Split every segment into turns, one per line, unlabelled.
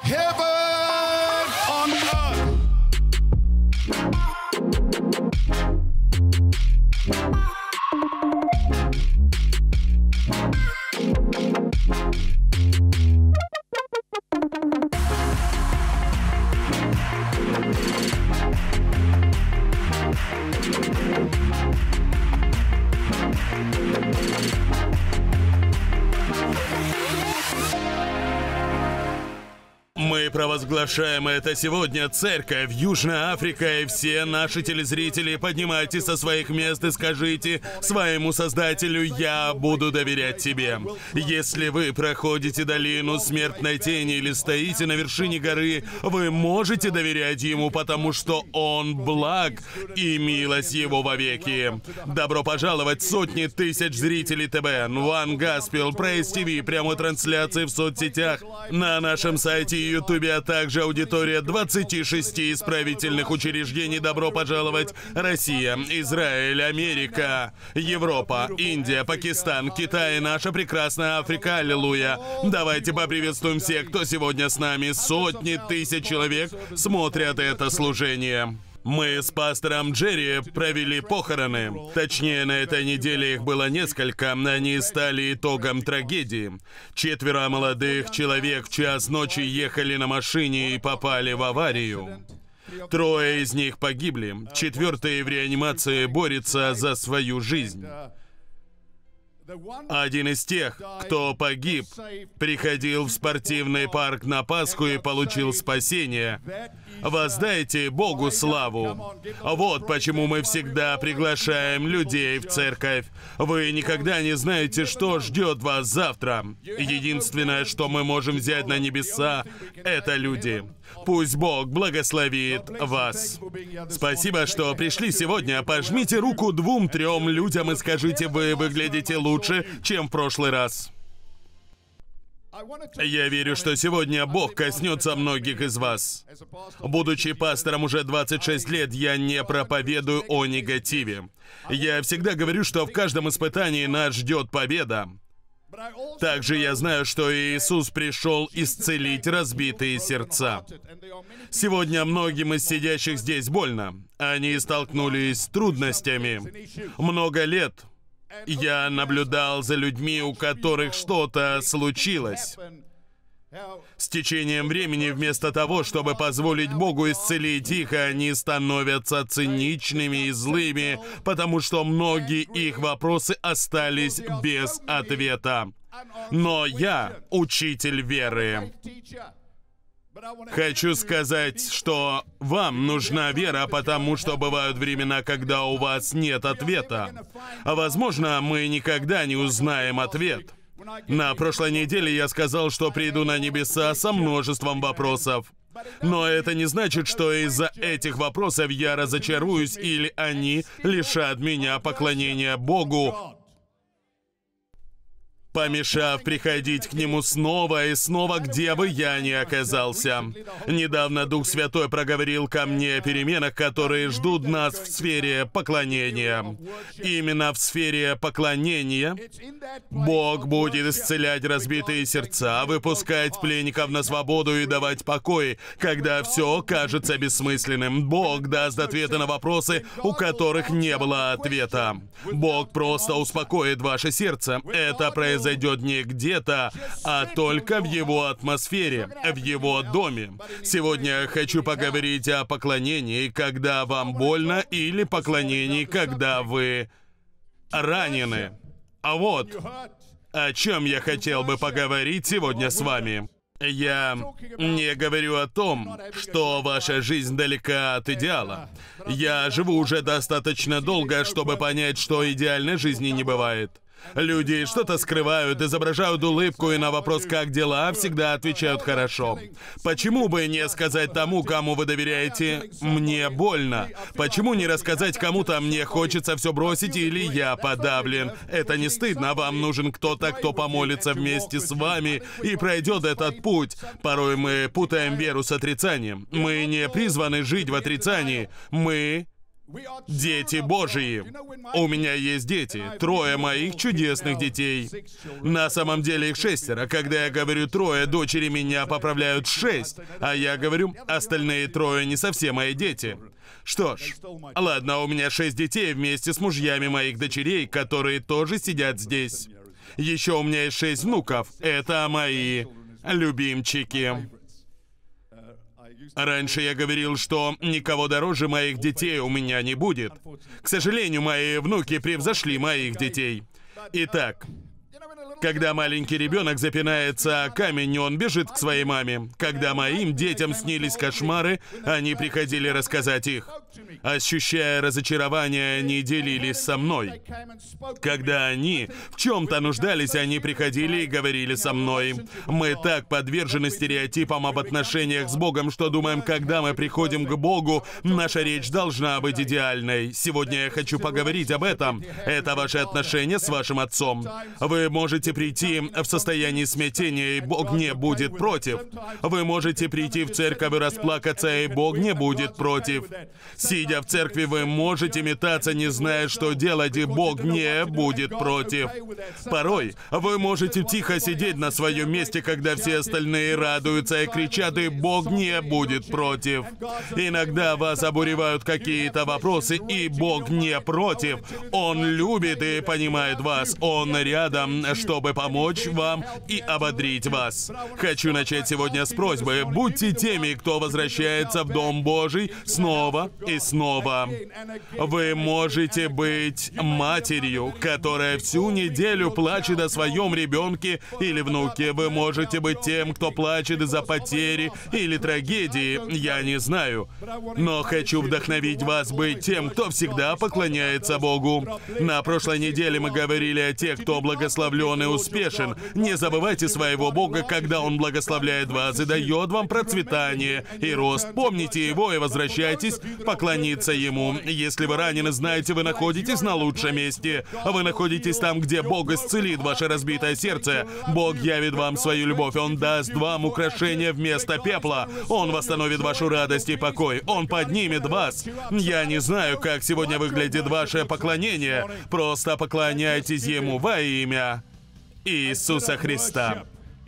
heaven on earth.
Мы провозглашаем это сегодня, Церковь, Южная Африка и все наши телезрители. Поднимайтесь со своих мест и скажите своему Создателю: «Я буду доверять Тебе». Если вы проходите долину смертной тени или стоите на вершине горы, вы можете доверять Ему, потому что Он благ и милость Его вовеки. Добро пожаловать сотни тысяч зрителей ТБ, One Gospel, Praise TV, прямой трансляции в соцсетях, на нашем сайте и Ютубе, а также аудитория 26 исправительных учреждений. Добро пожаловать! Россия, Израиль, Америка, Европа, Индия, Пакистан, Китай и наша прекрасная Африка. Аллилуйя! Давайте поприветствуем всех, кто сегодня с нами. Сотни тысяч человек смотрят это служение. Мы с пастором Джерри провели похороны. Точнее, на этой неделе их было несколько. Они стали итогом трагедии. 4 молодых человек в час ночи ехали на машине и попали в аварию. 3 из них погибли. 4-й в реанимации борется за свою жизнь. Один из тех, кто погиб, приходил в спортивный парк на Пасху и получил спасение. Воздайте Богу славу. Вот почему мы всегда приглашаем людей в церковь. Вы никогда не знаете, что ждет вас завтра. Единственное, что мы можем взять на небеса, это люди. Пусть Бог благословит вас. Спасибо, что пришли сегодня. Пожмите руку 2-3 людям и скажите: вы выглядите лучше, чем в прошлый раз. Я верю, что сегодня Бог коснется многих из вас. Будучи пастором уже 26 лет, я не проповедую о негативе. Я всегда говорю, что в каждом испытании нас ждет победа. Также я знаю, что Иисус пришел исцелить разбитые сердца. Сегодня многим из сидящих здесь больно. Они столкнулись с трудностями. Много лет я наблюдал за людьми, у которых что-то случилось. С течением времени, вместо того, чтобы позволить Богу исцелить их, они становятся циничными и злыми, потому что многие их вопросы остались без ответа. Но я учитель веры. Хочу сказать, что вам нужна вера, потому что бывают времена, когда у вас нет ответа. Возможно, мы никогда не узнаем ответ. На прошлой неделе я сказал, что приду на небеса со множеством вопросов. Но это не значит, что из-за этих вопросов я разочаруюсь или они лишат меня поклонения Богу, помешав приходить к Нему снова и снова, где бы я ни оказался. Недавно Дух Святой проговорил ко мне о переменах, которые ждут нас в сфере поклонения. Именно в сфере поклонения Бог будет исцелять разбитые сердца, выпускать пленников на свободу и давать покой, когда все кажется бессмысленным. Бог даст ответы на вопросы, у которых не было ответа. Бог просто успокоит ваше сердце. Это произойдет не где-то, а только в Его атмосфере, в Его доме. Сегодня я хочу поговорить о поклонении, когда вам больно, или поклонении, когда вы ранены. А вот о чем я хотел бы поговорить сегодня с вами. Я не говорю о том, что ваша жизнь далека от идеала. Я живу уже достаточно долго, чтобы понять, что идеальной жизни не бывает. Люди что-то скрывают, изображают улыбку и на вопрос «как дела?» всегда отвечают «хорошо». Почему бы не сказать тому, кому вы доверяете «мне больно»? Почему не рассказать кому-то «мне хочется все бросить» или «я подавлен»? Это не стыдно, вам нужен кто-то, кто помолится вместе с вами и пройдет этот путь. Порой мы путаем веру с отрицанием. Мы не призваны жить в отрицании. Мы Дети Божьи. У меня есть дети. 3 моих чудесных детей. На самом деле их 6. Когда я говорю 3, дочери меня поправляют 6. А я говорю, остальные 3 не совсем мои дети. Что ж, ладно, у меня 6 детей вместе с мужьями моих дочерей, которые тоже сидят здесь. Еще у меня есть 6 внуков. Это мои любимчики. Раньше я говорил, что никого дороже моих детей у меня не будет. К сожалению, мои внуки превзошли моих детей. Итак, когда маленький ребенок запинается о камень, он бежит к своей маме. Когда моим детям снились кошмары, они приходили рассказать их. Ощущая разочарование, они делились со мной. Когда они в чем-то нуждались, они приходили и говорили со мной. Мы так подвержены стереотипам об отношениях с Богом, что думаем, когда мы приходим к Богу, наша речь должна быть идеальной. Сегодня я хочу поговорить об этом. Это ваши отношения с вашим отцом. Вы можете прийти в состоянии смятения, и Бог не будет против. Вы можете прийти в церковь и расплакаться, и Бог не будет против. Сидя в церкви, вы можете метаться, не зная, что делать, и Бог не будет против. Порой вы можете тихо сидеть на своем месте, когда все остальные радуются и кричат, и Бог не будет против. Иногда вас обуревают какие-то вопросы, и Бог не против. Он любит и понимает вас. Он рядом, чтобы помочь вам и ободрить вас. Хочу начать сегодня с просьбы. Будьте теми, кто возвращается в Дом Божий снова и снова. Вы можете быть матерью, которая всю неделю плачет о своем ребенке или внуке. Вы можете быть тем, кто плачет из-за потери или трагедии. Я не знаю. Но хочу вдохновить вас быть тем, кто всегда поклоняется Богу. На прошлой неделе мы говорили о тех, кто благословлен и успешен. Не забывайте своего Бога, когда Он благословляет вас и дает вам процветание и рост. Помните Его и возвращайтесь поклониться Ему. Если вы ранены, знаете, вы находитесь на лучшем месте. Вы находитесь там, где Бог исцелит ваше разбитое сердце. Бог явит вам свою любовь. Он даст вам украшения вместо пепла. Он восстановит вашу радость и покой. Он поднимет вас. Я не знаю, как сегодня выглядит ваше поклонение. Просто поклоняйтесь Ему во имя Иисуса Христа.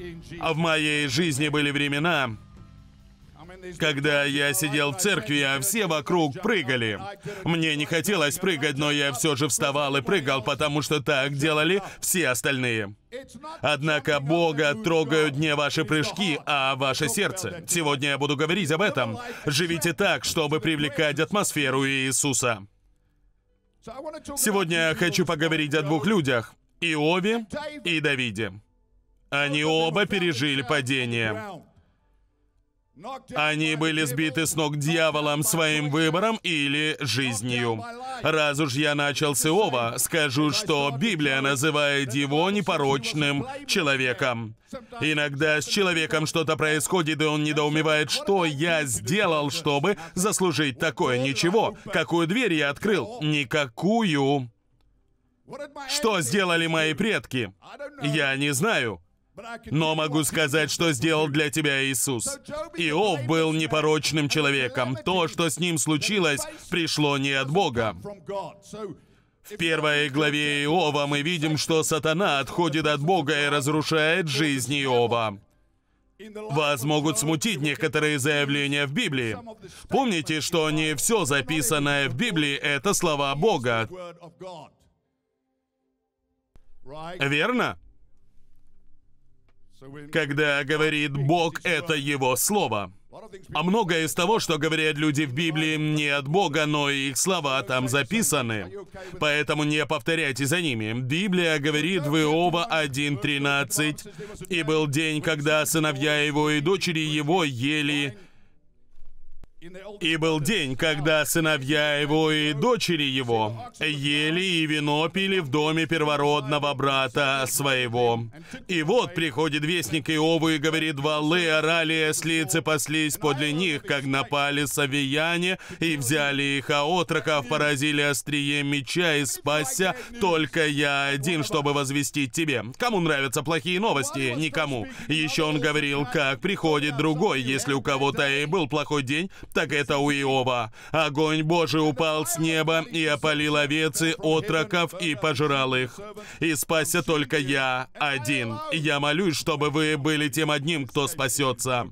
В моей жизни были времена, когда я сидел в церкви, а все вокруг прыгали. Мне не хотелось прыгать, но я все же вставал и прыгал, потому что так делали все остальные. Однако Бога трогают не ваши прыжки, а ваше сердце. Сегодня я буду говорить об этом. Живите так, чтобы привлекать атмосферу Иисуса. Сегодня я хочу поговорить о 2 людях – Иове и Давиде. Они оба пережили падение. Они были сбиты с ног дьяволом своим выбором или жизнью. Раз уж я начал с Иова, скажу, что Библия называет его непорочным человеком. Иногда с человеком что-то происходит, и он недоумевает, что я сделал, чтобы заслужить такое. Ничего. Какую дверь я открыл? Никакую. Что сделали мои предки? Я не знаю. Но могу сказать, что сделал для тебя Иисус. Иов был непорочным человеком. То, что с ним случилось, пришло не от Бога. В 1 главе Иова мы видим, что сатана отходит от Бога и разрушает жизнь Иова. Вас могут смутить некоторые заявления в Библии. Помните, что не все записанное в Библии — это слова Бога. Верно? Когда говорит Бог, это Его Слово. А многое из того, что говорят люди в Библии, не от Бога, но и их слова там записаны. Поэтому не повторяйте за ними. Библия говорит в Иова 1:13: «И был день, когда сыновья его и дочери его ели...» И был день, когда сыновья его и дочери его ели и вино пили в доме первородного брата своего. И вот приходит вестник Иову и говорит: «Валы орали, ослицы паслись подле них, как напали савияне, и взяли их, а отроков поразили острием меча, и спасся только я один, чтобы возвестить тебе». Кому нравятся плохие новости? Никому. Еще он говорил: «Как приходит другой, если у кого-то и был плохой день, так это у Иова. Огонь Божий упал с неба и опалил овец и отроков и пожрал их. И спасся только я один. Я молюсь, чтобы вы были тем одним, кто спасется.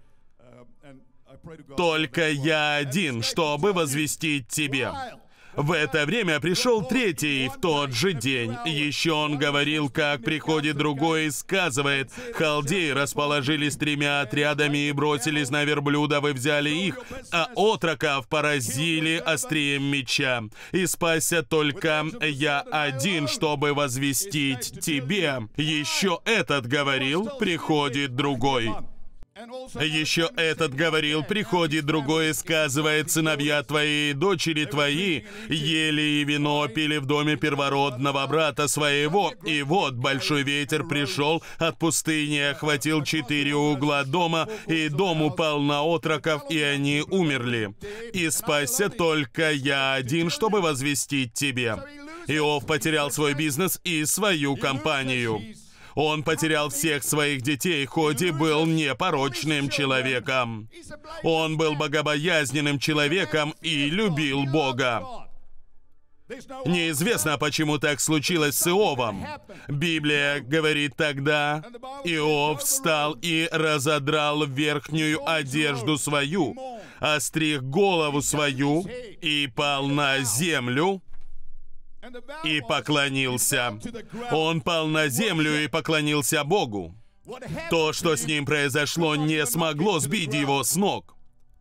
Только я один, чтобы возвестить тебе. В это время пришел третий в тот же день. Еще он говорил, как приходит другой и сказывает: халдеи расположились 3 отрядами и бросились на верблюдов и взяли их, а отроков поразили острием меча. И спасся только я один, чтобы возвестить тебе. Еще этот говорил, приходит другой. Еще этот говорил, приходит другой и сказывает: сыновья твои и дочери твои ели и вино пили в доме первородного брата своего. И вот большой ветер пришел от пустыни, охватил 4 угла дома, и дом упал на отроков, и они умерли. И спасся только я один, чтобы возвестить тебе. Иов потерял свой бизнес и свою компанию. Он потерял всех своих детей, хоть и был непорочным человеком. Он был богобоязненным человеком и любил Бога. Неизвестно, почему так случилось с Иовом. Библия говорит тогда: Иов встал и разодрал верхнюю одежду свою, остриг голову свою и пал на землю, и поклонился. Он пал на землю и поклонился Богу. То, что с ним произошло, не смогло сбить его с ног.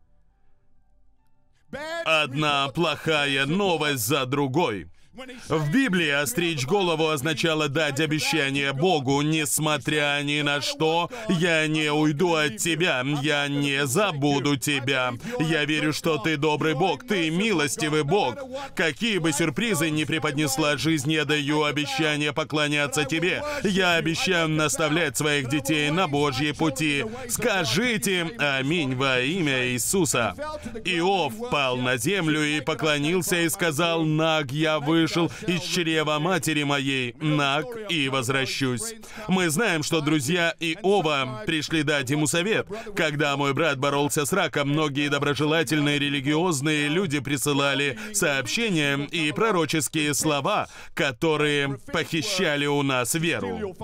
Одна плохая новость за другой. В Библии остричь голову означало дать обещание Богу: несмотря ни на что, я не уйду от тебя, я не забуду тебя. Я верю, что ты добрый Бог, ты милостивый Бог. Какие бы сюрпризы ни преподнесла жизнь, я даю обещание поклоняться тебе. Я обещаю наставлять своих детей на Божьи пути. Скажите аминь во имя Иисуса. Иов пал на землю и поклонился и сказал: наг я вышел из чрева матери моей, наг и возвращусь. Мы знаем, что друзья Иова пришли дать ему совет. Когда мой брат боролся с раком, многие доброжелательные религиозные люди присылали сообщения и пророческие слова, которые похищали у нас веру.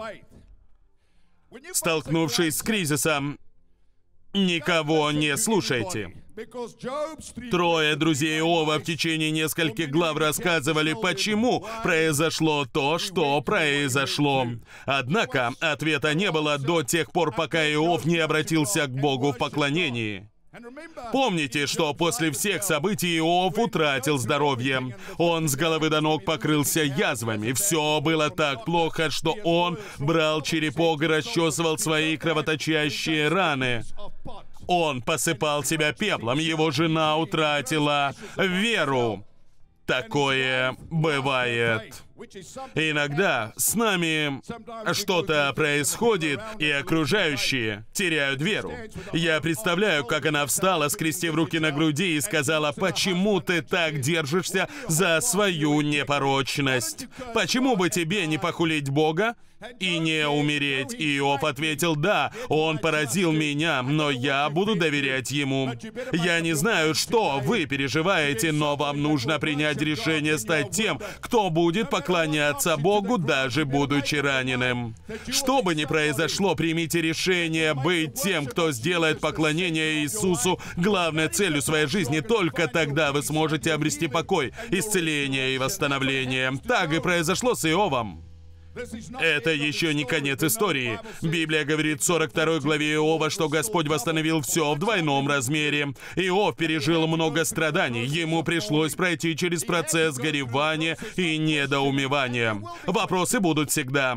Столкнувшись с кризисом, никого не слушайте. 3 друзей Иова в течение нескольких глав рассказывали, почему произошло то, что произошло. Однако ответа не было до тех пор, пока Иов не обратился к Богу в поклонении. Помните, что после всех событий Иов утратил здоровье. Он с головы до ног покрылся язвами. Все было так плохо, что он брал черепок и расчесывал свои кровоточащие раны. Он посыпал себя пеплом, его жена утратила веру. Такое бывает. Иногда с нами что-то происходит, и окружающие теряют веру. Я представляю, как она встала, скрестив руки на груди, и сказала: почему ты так держишься за свою непорочность? Почему бы тебе не похулить Бога и не умереть? Иов ответил: да, он поразил меня, но я буду доверять ему. Я не знаю, что вы переживаете, но вам нужно принять решение стать тем, кто будет поклоняться Богу, даже будучи раненым. Что бы ни произошло, примите решение быть тем, кто сделает поклонение Иисусу главной целью своей жизни. Только тогда вы сможете обрести покой, исцеление и восстановление. Так и произошло с Иовом. Это еще не конец истории. Библия говорит в 42 главе Иова, что Господь восстановил все в двойном размере. Иов пережил много страданий. Ему пришлось пройти через процесс горевания и недоумевания. Вопросы будут всегда.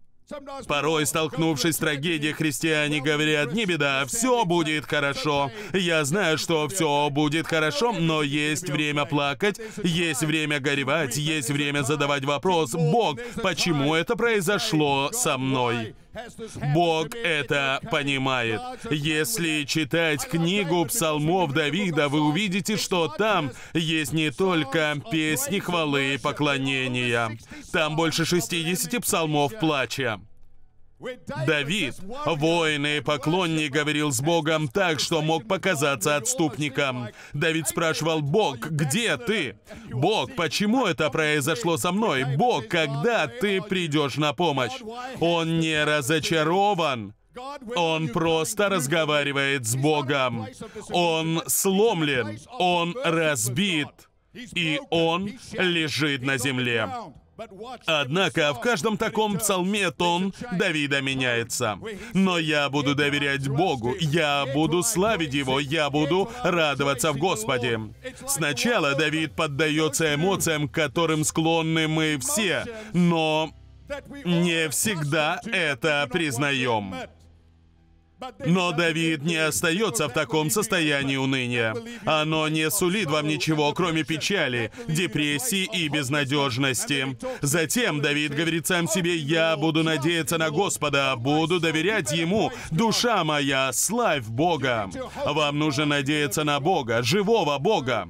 Порой, столкнувшись с трагедией, христиане говорят: не беда, все будет хорошо. Я знаю, что все будет хорошо, но есть время плакать, есть время горевать, есть время задавать вопрос: Бог, почему это произошло со мной? Бог это понимает. Если читать книгу псалмов Давида, вы увидите, что там есть не только песни хвалы и поклонения. Там больше 60 псалмов плача. Давид, воин и поклонник, говорил с Богом так, что мог показаться отступником. Давид спрашивал: «Бог, где ты? Бог, почему это произошло со мной? Бог, когда ты придешь на помощь?» Он не разочарован. Он просто разговаривает с Богом. Он сломлен, он разбит, и он лежит на земле. Однако в каждом таком псалме тон Давида меняется. «Но я буду доверять Богу, я буду славить Его, я буду радоваться в Господе». Сначала Давид поддается эмоциям, к которым склонны мы все, но не всегда это признаем. Но Давид не остается в таком состоянии уныния. Оно не сулит вам ничего, кроме печали, депрессии и безнадежности. Затем Давид говорит сам себе: «Я буду надеяться на Господа, буду доверять Ему. Душа моя, славь Бога». Вам нужно надеяться на Бога, живого Бога.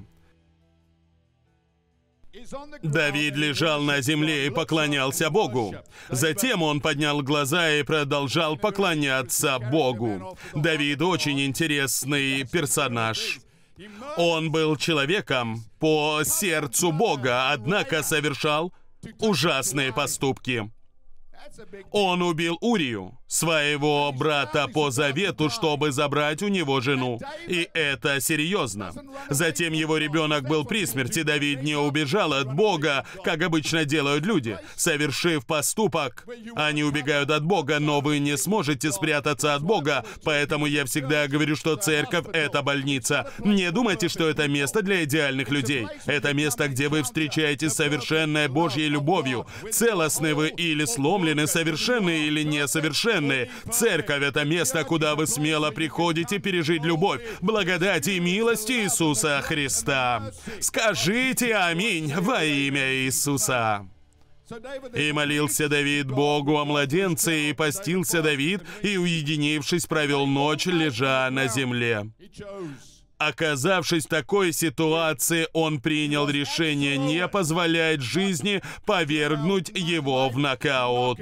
Давид лежал на земле и поклонялся Богу. Затем он поднял глаза и продолжал поклоняться Богу. Давид очень интересный персонаж. Он был человеком по сердцу Бога, однако совершал ужасные поступки. Он убил Урию, своего брата по завету, чтобы забрать у него жену. И это серьезно. Затем его ребенок был при смерти. Давид не убежал от Бога, как обычно делают люди. Совершив поступок, они убегают от Бога, но вы не сможете спрятаться от Бога. Поэтому я всегда говорю, что церковь — это больница. Не думайте, что это место для идеальных людей. Это место, где вы встречаетесь с совершенной Божьей любовью. Целостны вы или сломлены, совершенны или несовершенны. Церковь — это место, куда вы смело приходите пережить любовь, благодать и милость Иисуса Христа. Скажите аминь во имя Иисуса. И молился Давид Богу о младенце, и постился Давид, и, уединившись, провел ночь, лежа на земле. Оказавшись в такой ситуации, он принял решение не позволять жизни повергнуть его в нокаут.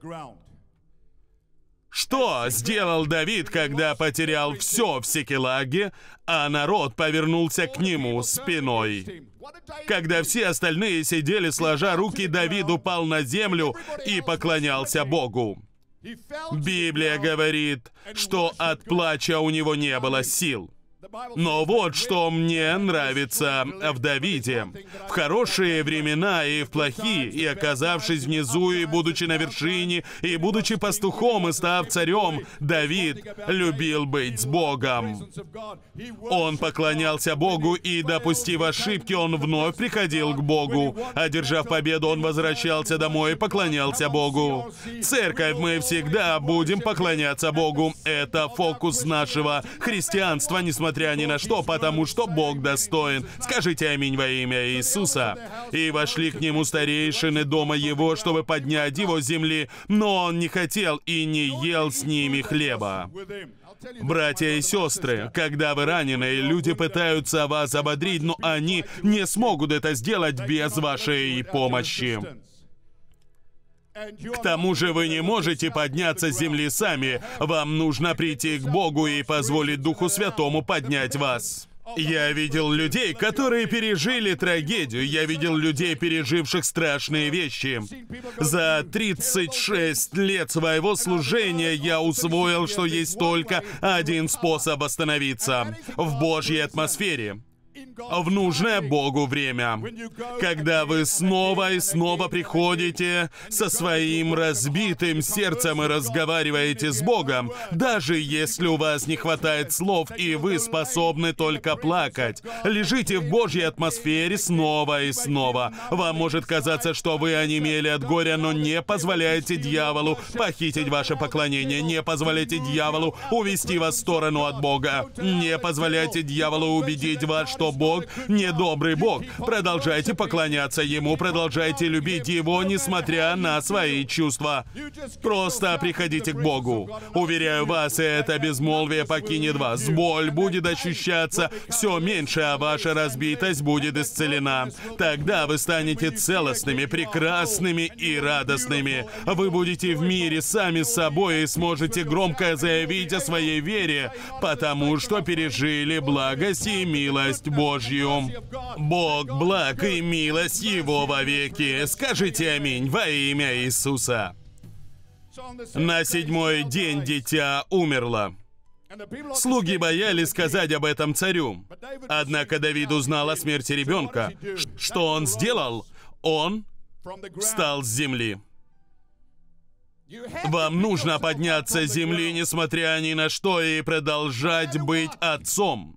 Что сделал Давид, когда потерял все в Сикелаге, а народ повернулся к нему спиной? Когда все остальные сидели сложа руки, Давид упал на землю и поклонялся Богу. Библия говорит, что от плача у него не было сил. Но вот что мне нравится в Давиде. В хорошие времена и в плохие, и оказавшись внизу, и будучи на вершине, и будучи пастухом, и став царем, Давид любил быть с Богом. Он поклонялся Богу, и, допустив ошибки, он вновь приходил к Богу. Одержав победу, он возвращался домой и поклонялся Богу. Церковь, мы всегда будем поклоняться Богу. Это фокус нашего христианства, несмотря ни на что, потому что Бог достоин. Скажите аминь во имя Иисуса. И вошли к нему старейшины дома его, чтобы поднять его с земли, но он не хотел и не ел с ними хлеба. Братья и сестры, когда вы ранены, люди пытаются вас ободрить, но они не смогут это сделать без вашей помощи. К тому же вы не можете подняться с земли сами. Вам нужно прийти к Богу и позволить Духу Святому поднять вас. Я видел людей, которые пережили трагедию. Я видел людей, переживших страшные вещи. За 36 лет своего служения я усвоил, что есть только один способ остановиться — в Божьей атмосфере. В нужное Богу время. Когда вы снова и снова приходите со своим разбитым сердцем и разговариваете с Богом, даже если у вас не хватает слов и вы способны только плакать, лежите в Божьей атмосфере снова и снова. Вам может казаться, что вы онемели от горя, но не позволяйте дьяволу похитить ваше поклонение, не позволяйте дьяволу увести вас в сторону от Бога, не позволяйте дьяволу убедить вас, что Бог не добрый Бог. Продолжайте поклоняться Ему, продолжайте любить Его, несмотря на свои чувства. Просто приходите к Богу. Уверяю вас, это безмолвие покинет вас. Боль будет ощущаться все меньше, а ваша разбитость будет исцелена. Тогда вы станете целостными, прекрасными и радостными. Вы будете в мире сами с собой и сможете громко заявить о своей вере, потому что пережили благость и милость Божью. Бог благ и милость Его вовеки. Скажите аминь во имя Иисуса. На 7-й день дитя умерло. Слуги боялись сказать об этом царю. Однако Давид узнал о смерти ребенка. Что он сделал? Он встал с земли. Вам нужно подняться с земли, несмотря ни на что, и продолжать быть отцом,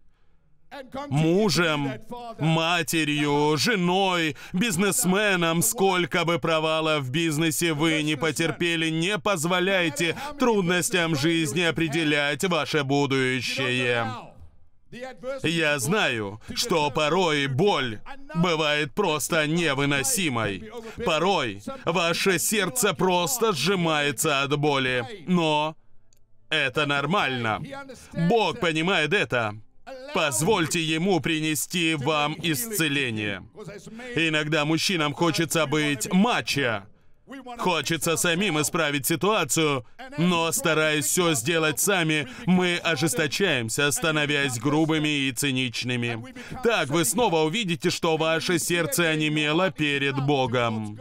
мужем, матерью, женой, бизнесменом. Сколько бы провалов в бизнесе вы не потерпели, не позволяйте трудностям жизни определять ваше будущее. Я знаю, что порой боль бывает просто невыносимой. Порой ваше сердце просто сжимается от боли. Но это нормально. Бог понимает это. Позвольте Ему принести вам исцеление. Иногда мужчинам хочется быть мачо. Хочется самим исправить ситуацию, но, стараясь все сделать сами, мы ожесточаемся, становясь грубыми и циничными. Так вы снова увидите, что ваше сердце онемело перед Богом.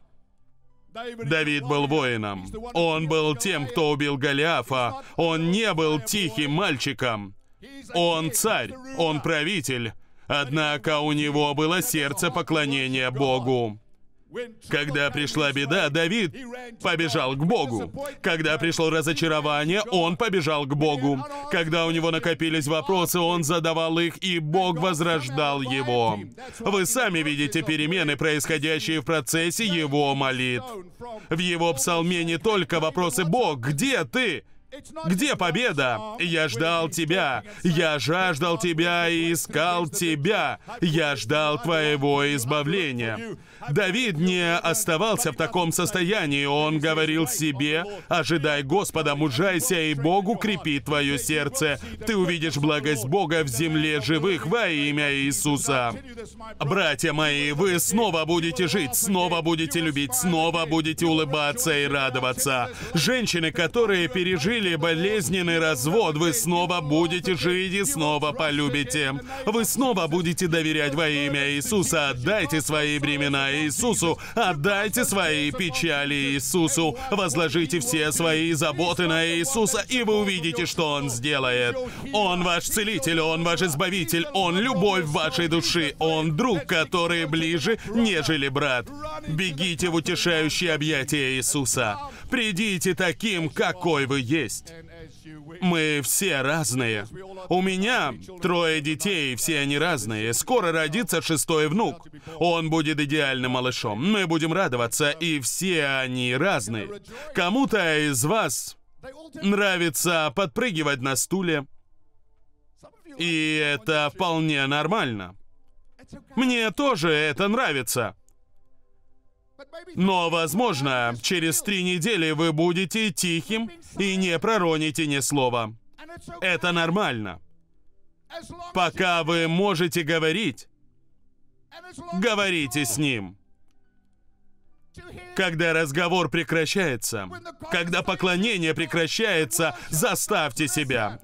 Давид был воином. Он был тем, кто убил Голиафа. Он не был тихим мальчиком. Он царь, он правитель. Однако у него было сердце поклонения Богу. Когда пришла беда, Давид побежал к Богу. Когда пришло разочарование, он побежал к Богу. Когда у него накопились вопросы, он задавал их, и Бог возрождал его. Вы сами видите перемены, происходящие в процессе его молитв. В его псалме не только вопросы: «Бог, где ты? Где победа? Я ждал Тебя, я жаждал Тебя и искал Тебя, я ждал Твоего избавления». Давид не оставался в таком состоянии. Он говорил себе: «Ожидай Господа, мужайся, и Богу крепи твое сердце. Ты увидишь благость Бога в земле живых во имя Иисуса». Братья мои, вы снова будете жить, снова будете любить, снова будете улыбаться и радоваться. Женщины, которые пережили болезненный развод, вы снова будете жить и снова полюбите. Вы снова будете доверять во имя Иисуса. Отдайте свои бремена Иисусу, отдайте свои печали Иисусу, возложите все свои заботы на Иисуса, и вы увидите, что Он сделает. Он ваш целитель, Он ваш избавитель, Он любовь вашей души, Он друг, который ближе, нежели брат. Бегите в утешающие объятия Иисуса. Придите таким, какой вы есть. Мы все разные. У меня 3 детей, все они разные. Скоро родится 6-й внук. Он будет идеальным малышом. Мы будем радоваться, и все они разные. Кому-то из вас нравится подпрыгивать на стуле, и это вполне нормально. Мне тоже это нравится. Но, возможно, через 3 недели вы будете тихим и не пророните ни слова. Это нормально. Пока вы можете говорить, говорите с Ним. Когда разговор прекращается, когда поклонение прекращается, заставьте себя.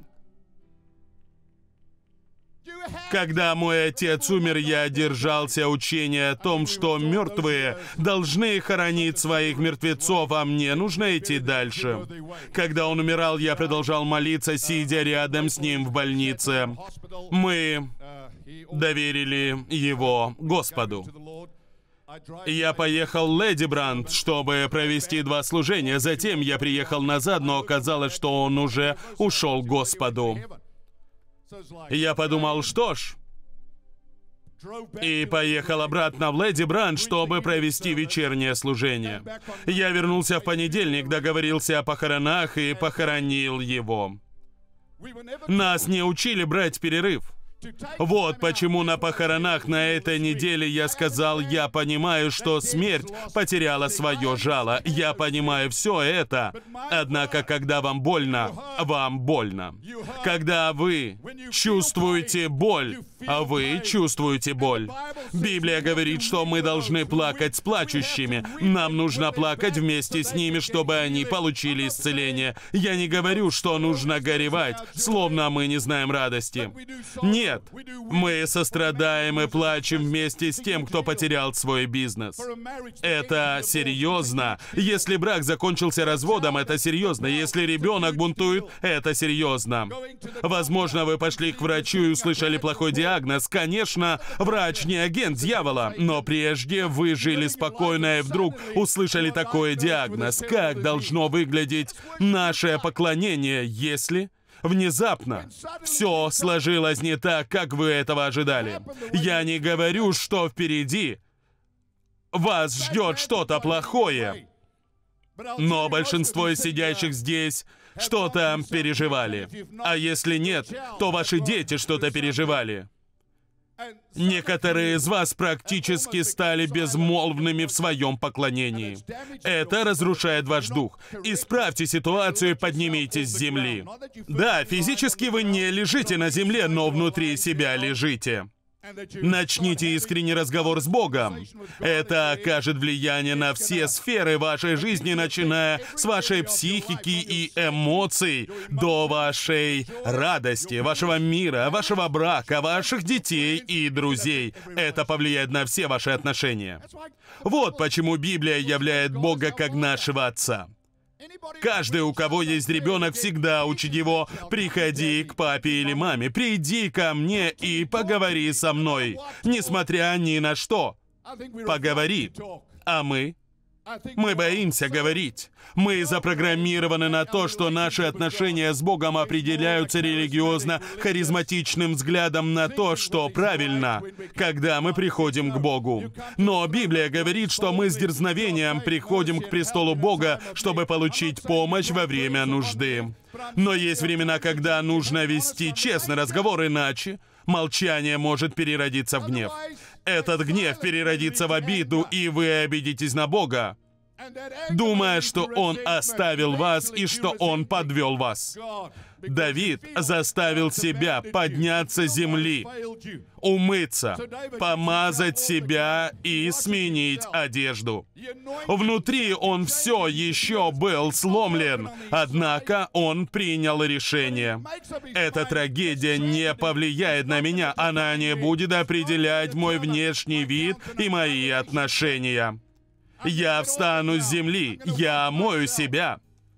Когда мой отец умер, я держался учения о том, что мертвые должны хоронить своих мертвецов, а мне нужно идти дальше. Когда он умирал, я продолжал молиться, сидя рядом с ним в больнице. Мы доверили его Господу. Я поехал в Леди Бранд, чтобы провести 2 служения. Затем я приехал назад, но оказалось, что он уже ушел к Господу. Я подумал, что ж, и поехал обратно в Леди Бранд, чтобы провести вечернее служение. Я вернулся в понедельник, договорился о похоронах и похоронил его. Нас не учили брать перерыв. Вот почему на похоронах на этой неделе я сказал: я понимаю, что смерть потеряла свое жало. Я понимаю все это. Однако, когда вам больно, вам больно. Когда вы чувствуете боль, а вы чувствуете боль. Библия говорит, что мы должны плакать с плачущими. Нам нужно плакать вместе с ними, чтобы они получили исцеление. Я не говорю, что нужно горевать, словно мы не знаем радости. Нет, мы сострадаем и плачем вместе с тем, кто потерял свой бизнес. Это серьезно. Если брак закончился разводом, это серьезно. Если ребенок бунтует, это серьезно. Возможно, вы пошли к врачу и услышали плохой диагноз. Конечно, врач не агент дьявола, но прежде вы жили спокойно и вдруг услышали такой диагноз. Как должно выглядеть наше поклонение, если внезапно все сложилось не так, как вы этого ожидали? Я не говорю, что впереди вас ждет что-то плохое, но большинство из сидящих здесь что-то переживали. А если нет, то ваши дети что-то переживали. Некоторые из вас практически стали безмолвными в своем поклонении. Это разрушает ваш дух. Исправьте ситуацию и поднимитесь с земли. Да, физически вы не лежите на земле, но внутри себя лежите. Начните искренний разговор с Богом. Это окажет влияние на все сферы вашей жизни, начиная с вашей психики и эмоций до вашей радости, вашего мира, вашего брака, ваших детей и друзей. Это повлияет на все ваши отношения. Вот почему Библия являет Бога как нашего Отца. Каждый, у кого есть ребенок, всегда учит его: приходи к папе или маме, приди ко мне и поговори со мной, несмотря ни на что. Поговори. А мы боимся говорить. Мы запрограммированы на то, что наши отношения с Богом определяются религиозно-харизматичным взглядом на то, что правильно, когда мы приходим к Богу. Но Библия говорит, что мы с дерзновением приходим к престолу Бога, чтобы получить помощь во время нужды. Но есть времена, когда нужно вести честный разговор, иначе молчание может переродиться в гнев. Этот гнев переродится в обиду, и вы обидитесь на Бога, думая, что Он оставил вас и что Он подвел вас. Давид заставил себя подняться с земли, умыться, помазать себя и сменить одежду. Внутри он все еще был сломлен, однако он принял решение. Эта трагедия не повлияет на меня, она не будет определять мой внешний вид и мои отношения. Я встану с земли, я омою себя.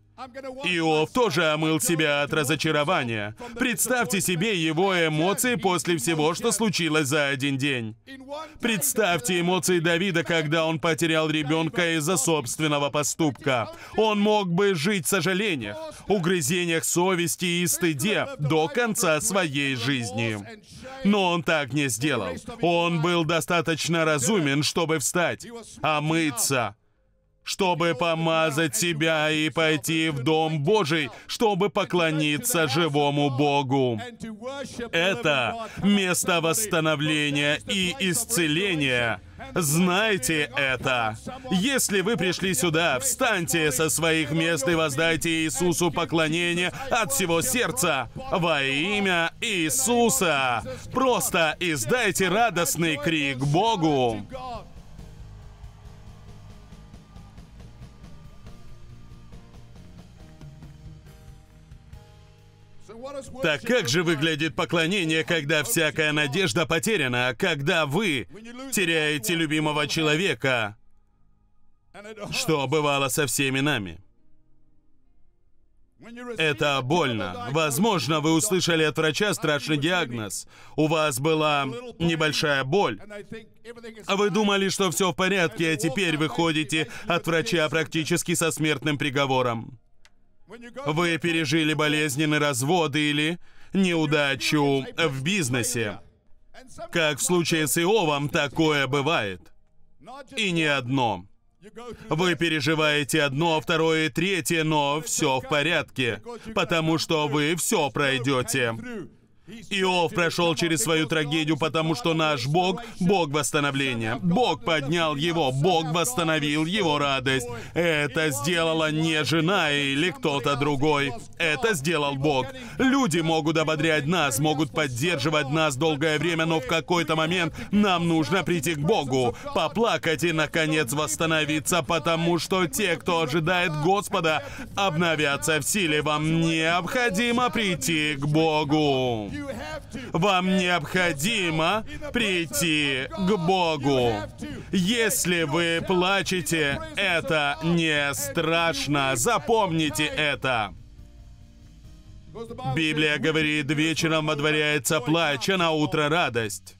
Иов тоже омыл себя от разочарования. Представьте себе его эмоции после всего, что случилось за один день. Представьте эмоции Давида, когда он потерял ребенка из-за собственного поступка. Он мог бы жить в сожалениях, угрызениях совести и стыде до конца своей жизни. Но он так не сделал. Он был достаточно разумен, чтобы встать, омыться, чтобы помазать себя и пойти в Дом Божий, чтобы поклониться живому Богу. Это место восстановления и исцеления. Знайте это. Если вы пришли сюда, встаньте со своих мест и воздайте Иисусу поклонение от всего сердца во имя Иисуса. Просто издайте радостный крик Богу. Так как же выглядит поклонение, когда всякая надежда потеряна, когда вы теряете любимого человека, что бывало со всеми нами? Это больно. Возможно, вы услышали от врача страшный диагноз. У вас была небольшая боль. А вы думали, что все в порядке, а теперь вы ходите от врача практически со смертным приговором. Вы пережили болезненный развод или неудачу в бизнесе. Как в случае с Иовом, такое бывает. И не одно. Вы переживаете одно, второе, третье, но все в порядке, потому что вы все пройдете. Иов прошел через свою трагедию, потому что наш Бог — Бог восстановления. Бог поднял его, Бог восстановил его радость. Это сделала не жена или кто-то другой. Это сделал Бог. Люди могут ободрять нас, могут поддерживать нас долгое время, но в какой-то момент нам нужно прийти к Богу, поплакать и, наконец, восстановиться, потому что те, кто ожидает Господа, обновятся в силе. Вам необходимо прийти к Богу. Вам необходимо прийти к Богу. Если вы плачете, это не страшно. Запомните это. Библия говорит, вечером водворяется плач, а на утро радость.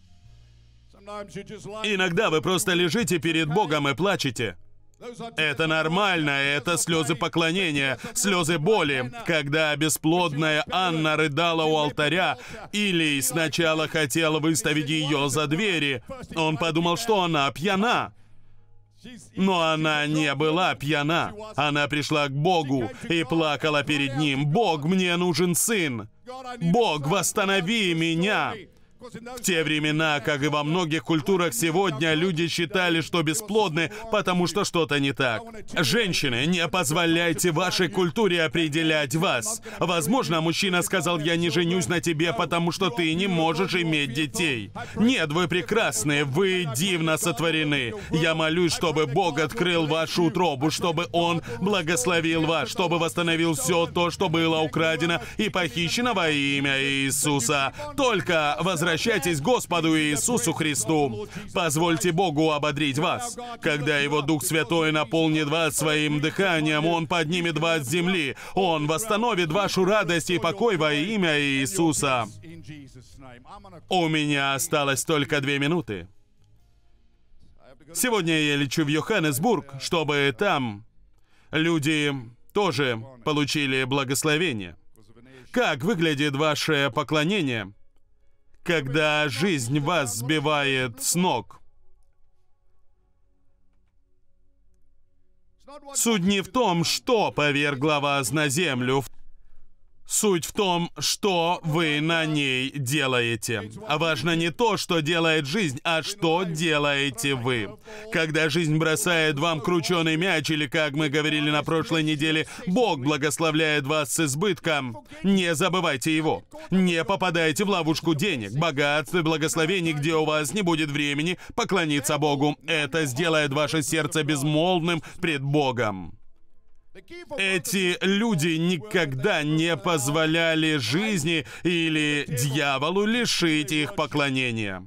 Иногда вы просто лежите перед Богом и плачете. Это нормально, это слезы поклонения, слезы боли. Когда бесплодная Анна рыдала у алтаря, Илий сначала хотел выставить ее за двери. Он подумал, что она пьяна. Но она не была пьяна. Она пришла к Богу и плакала перед Ним. «Бог, мне нужен сын! Бог, восстанови меня!» В те времена, как и во многих культурах сегодня, люди считали, что бесплодны, потому что что-то не так. Женщины, не позволяйте вашей культуре определять вас. Возможно, мужчина сказал, я не женюсь на тебе, потому что ты не можешь иметь детей. Нет, вы прекрасны, вы дивно сотворены. Я молюсь, чтобы Бог открыл вашу утробу, чтобы Он благословил вас, чтобы восстановил все то, что было украдено и похищено во имя Иисуса. Только возвращайтесь к Господу Иисусу Христу. Позвольте Богу ободрить вас. Когда Его Дух Святой наполнит вас своим дыханием, Он поднимет вас с земли. Он восстановит вашу радость и покой во имя Иисуса. У меня осталось только 2 минуты. Сегодня я лечу в Йоханнесбург, чтобы там люди тоже получили благословение. Как выглядит ваше поклонение, когда жизнь вас сбивает с ног? Суть не в том, что повергло вас на землю. Суть в том, что вы на ней делаете. Важно не то, что делает жизнь, а что делаете вы. Когда жизнь бросает вам крученый мяч, или, как мы говорили на прошлой неделе, Бог благословляет вас с избытком, не забывайте Его. Не попадайте в ловушку денег, богатств и благословений, где у вас не будет времени поклониться Богу. Это сделает ваше сердце безмолвным пред Богом. Эти люди никогда не позволяли жизни или дьяволу лишить их поклонения.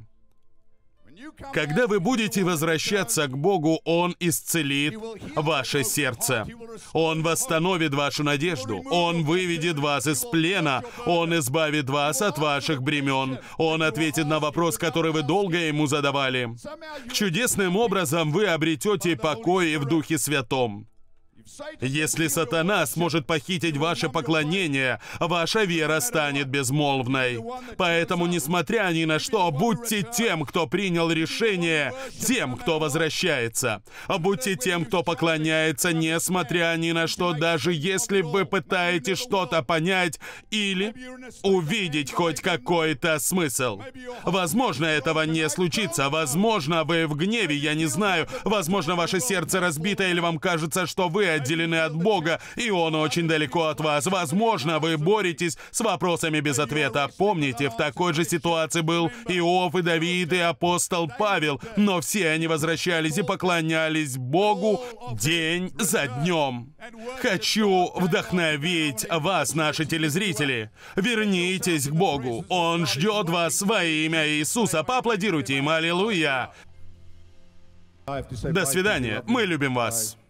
Когда вы будете возвращаться к Богу, Он исцелит ваше сердце. Он восстановит вашу надежду. Он выведет вас из плена. Он избавит вас от ваших бремен. Он ответит на вопрос, который вы долго Ему задавали. Чудесным образом вы обретете покой в Духе Святом. Если сатана сможет похитить ваше поклонение, ваша вера станет безмолвной. Поэтому, несмотря ни на что, будьте тем, кто принял решение, тем, кто возвращается. Будьте тем, кто поклоняется, несмотря ни на что, даже если вы пытаетесь что-то понять или увидеть хоть какой-то смысл. Возможно, этого не случится. Возможно, вы в гневе, я не знаю. Возможно, ваше сердце разбито, или вам кажется, что вы отделены от Бога, и Он очень далеко от вас. Возможно, вы боретесь с вопросами без ответа. Помните, в такой же ситуации был Иов, и Давид, и апостол Павел, но все они возвращались и поклонялись Богу день за днем. Хочу вдохновить вас, наши телезрители. Вернитесь к Богу. Он ждет вас во имя Иисуса. Поаплодируйте им. Аллилуйя. До свидания. Мы любим вас.